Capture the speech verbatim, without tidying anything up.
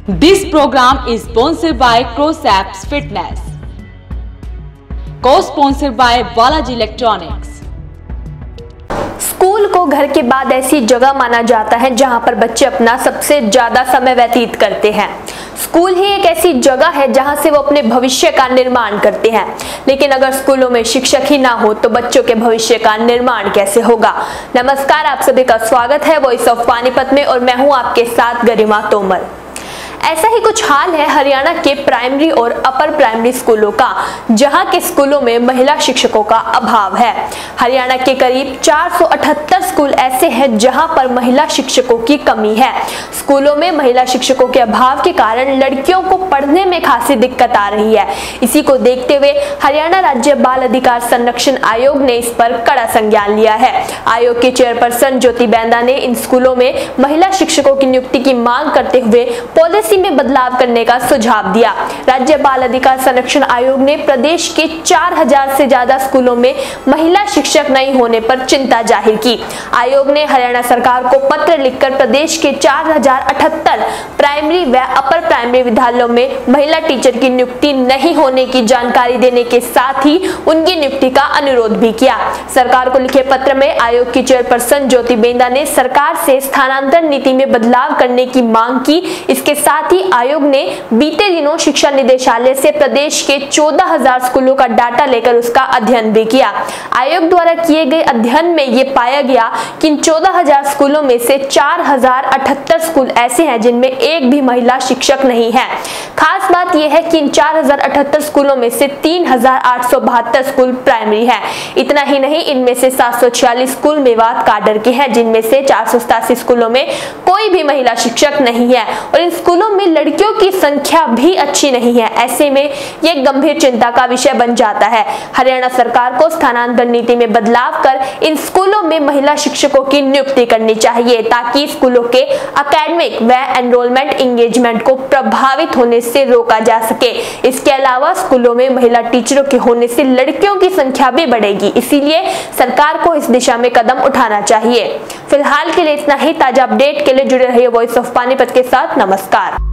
This program is sponsored by Crossapps Fitness, co-sponsored by Balaji Electronics. School को घर के बाद ऐसी जगह माना जाता है जहां पर बच्चे अपना सबसे ज्यादा समय व्यतीत करते हैं। स्कूल ही एक ऐसी जगह है जहां से वो अपने भविष्य का निर्माण करते हैं। लेकिन अगर स्कूलों में शिक्षक ही ना हो तो बच्चों के भविष्य का निर्माण कैसे होगा। नमस्कार, आप सभी का स्वागत है वॉइस ऑफ पानीपत में और मैं हूं आपके साथ गरिमा तोमर। ऐसा ही कुछ हाल है हरियाणा के प्राइमरी और अपर प्राइमरी स्कूलों का, जहां के स्कूलों में महिला शिक्षकों का अभाव है। हरियाणा के करीब चार सौ अठहत्तर स्कूल ऐसे हैं जहां पर महिला शिक्षकों की कमी है। स्कूलों में महिला शिक्षकों के अभाव के कारण लड़कियों को पढ़ने में खासी दिक्कत आ रही है। इसी को देखते हुए हरियाणा राज्य बाल अधिकार संरक्षण आयोग ने इस पर कड़ा संज्ञान लिया है। आयोग के चेयरपर्सन ज्योति बेंदा ने इन स्कूलों में महिला शिक्षकों की नियुक्ति की मांग करते हुए पॉलिसी में बदलाव करने का सुझाव दिया। राज्य बाल अधिकार संरक्षण आयोग ने प्रदेश के चार हज़ार से ज्यादा स्कूलों में महिला शिक्षक नहीं होने पर चिंता जाहिर की। आयोग ने हरियाणा सरकार को पत्र लिखकर प्रदेश के चार हज़ार अठहत्तर प्राइमरी व अपर प्राइमरी विद्यालयों में महिला टीचर की नियुक्ति नहीं होने की जानकारी देने के साथ ही उनकी नियुक्ति का अनुरोध भी किया। सरकार को लिखे पत्र में आयोग की चेयरपर्सन ज्योति बेंदा ने सरकार से स्थानांतरण नीति में बदलाव करने की मांग की। इसके साथ ही आयोग ने बीते दिनों शिक्षा निदेशालय से प्रदेश के चौदह हज़ार स्कूलों का डाटा लेकर उसका अध्ययन भी किया। आयोग द्वारा किए गए अध्ययन में ये पाया गया कि इन चौदह हज़ार स्कूलों में से चार हज़ार अठहत्तर स्कूल ऐसे हैं जिनमें एक भी महिला शिक्षक नहीं है। खास बात यह है कि इन चार हज़ार अठहत्तर स्कूलों में से तीन हज़ार आठ सौ बहत्तर स्कूल प्राइमरी है। इतना ही नहीं, इनमें से सात सौ छियालीस स्कूल मेवात काडर के हैं, जिनमें से चार सौ सतासी स्कूलों में कोई भी महिला शिक्षक नहीं है और इन स्कूलों में लड़कियों की संख्या भी अच्छी नहीं है। ऐसे में यह गंभीर चिंता का विषय बन जाता है। हरियाणा सरकार को स्थानांतरण नीति में बदलाव कर इन स्कूलों में महिला शिक्षकों की नियुक्ति करनी चाहिए ताकि स्कूलों के एकेडमिक व एनरोलमेंट एंगेजमेंट को प्रभावित होने से रोका जा सके। इसके अलावा स्कूलों में महिला टीचरों के होने से लड़कियों की संख्या भी बढ़ेगी, इसीलिए सरकार को इस दिशा में कदम उठाना चाहिए। फिलहाल के लिए इतना ही। ताजा अपडेट के लिए जुड़े रहिए वॉइस ऑफ पानीपत के साथ। नमस्कार।